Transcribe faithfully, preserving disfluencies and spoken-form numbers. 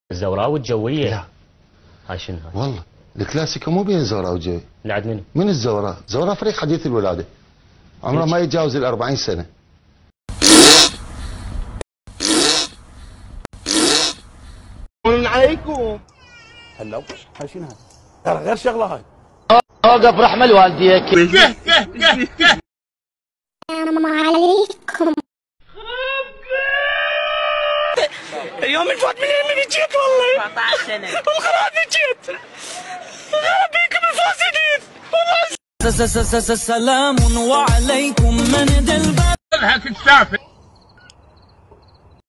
الزوراء والجوية؟ لا. هاي شنو هاي؟ والله الكلاسيكو مو بين الزوراء والجوية. اللي عند منو؟ من الزوراء؟ زوراء فريق حديث الولادة، عمره ما يتجاوز ال أربعين سنة. من عليكم. هلا هاي شنو هاي؟ ترى غير شغلة هاي. اوقف رحمة لوالديك. السلام عليكم. اليوم اللي فات من يمي جيت والله أربعطعش سنة والخراب جيت خرب بيكم الفاسدين والله. سلام عليكم من دلبك. اضحك السافل.